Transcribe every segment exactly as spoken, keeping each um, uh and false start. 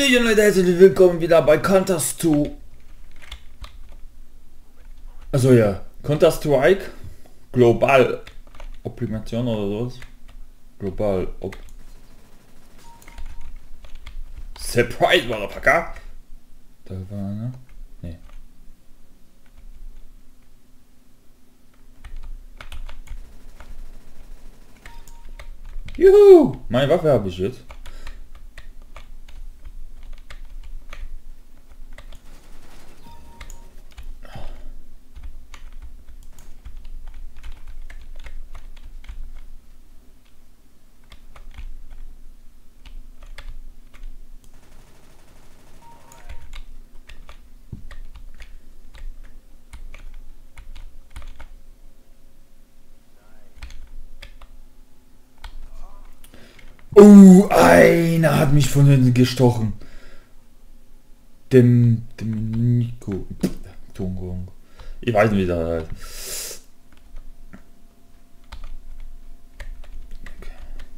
Hallöchen Leute, herzlich willkommen wieder bei Counter-Strike. Also ja, Counter-Strike Global Optimation oder sowas. Global Op Surprise Motherfucker. Da war ne? Nee. Juhu! Meine Waffe habe ich jetzt. Oh, einer hat mich von hinten gestochen. Dem, dem Nico. Ich weiß nicht, wie der heißt. Okay.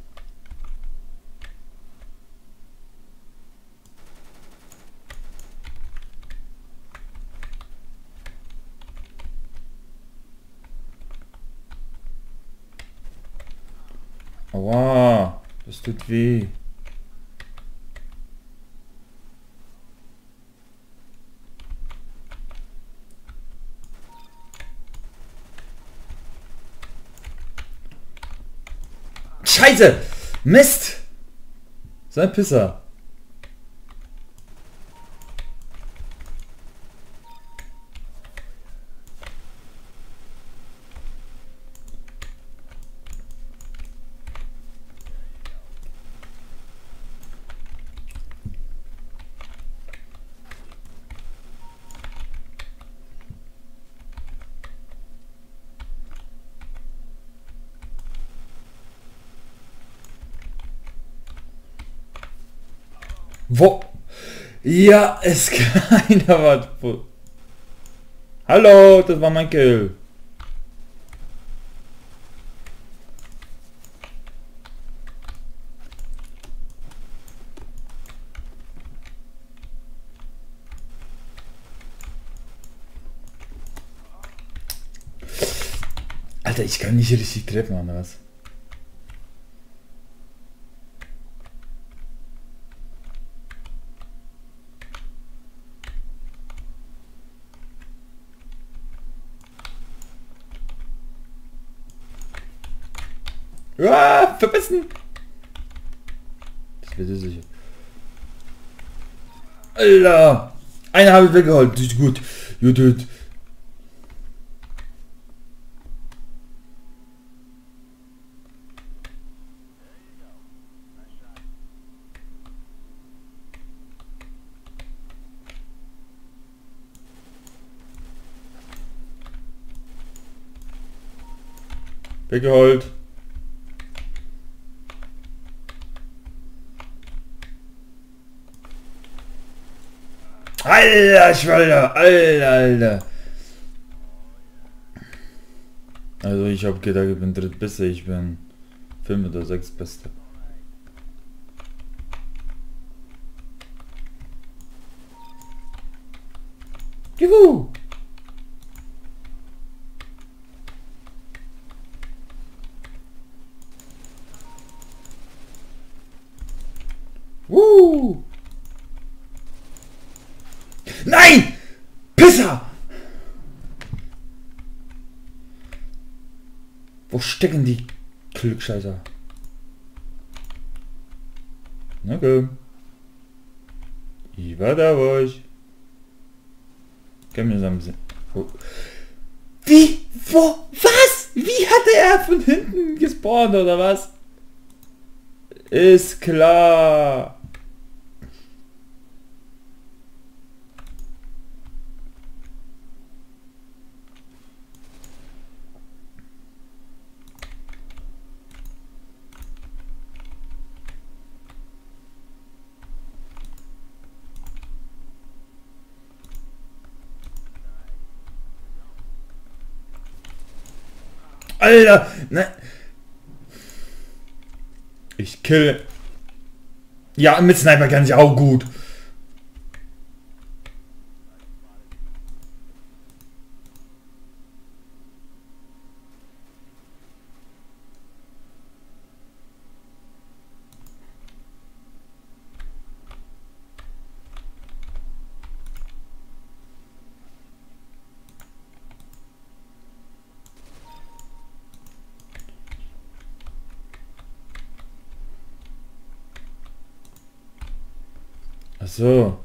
Aua. Das tut weh. Scheiße! Mist! Sein Pisser. Wo? Ja, es keiner was. Hallo, das war mein Kill. Alter, ich kann nicht richtig treffen, oder was? Ah, verbissen! Das wird es sicher. Alter! Einer habe ich weggeholt. Das ist gut. Gut, gut. Weggeholt. Alter Schwalter, Alter, Alter. Also ich habe gedacht, ich bin drittbeste, ich bin fünf oder sechs beste. Juhu! Woo! Nein! Pisser! Wo stecken die Glückscheißer? Okay. Ich war da, wo ich. Kann mir sagen, oh. Wie? Wo? Was? Wie hatte er von hinten gespawnt oder was? Ist klar. Alter, ne? Ich kill. Ja, mit Sniper kann ich auch gut. Ach so.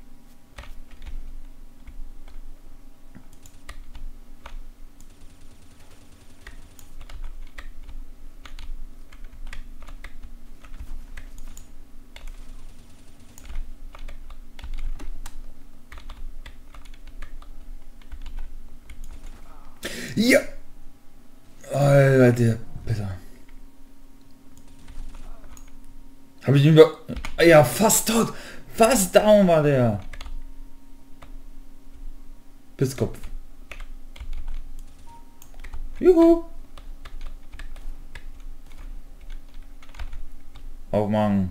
Ja! Alter, der besser. Habe ich ihn über... Ja, fast tot. Fast down war der. Bis Kopf. Juhu. Oh Mann.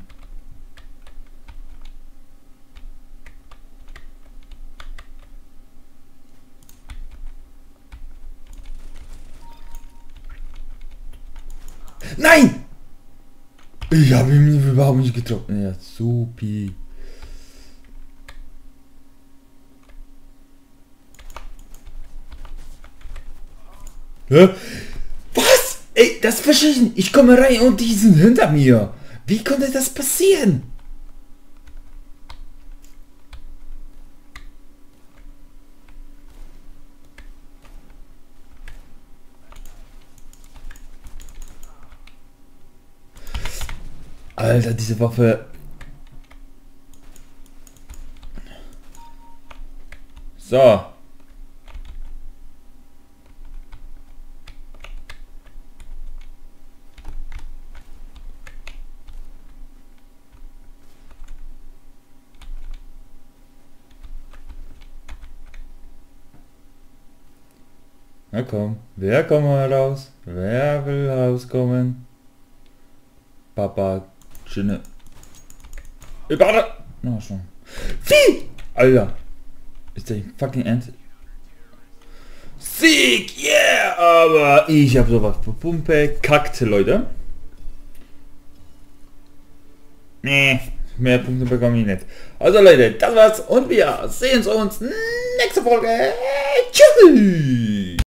Nein! Ich habe ihn überhaupt nicht getroffen. Ja, supi. Hä? Was? Ey, das verschissen. Ich komme rein und die sind hinter mir. Wie konnte das passieren? Alter, diese Waffe. So. Na komm, wer kommt mal raus? Wer will rauskommen? Papa, schöne. Warte! Na schon. Wie? Alter. Ist der fucking Ernst? Sieg! Yeah! Aber ich habe sowas für Pumpe. Kackte, Leute. Nee, mehr Punkte bekomme ich nicht. Also Leute, das war's und wir sehen uns nächste Folge. Tschüss!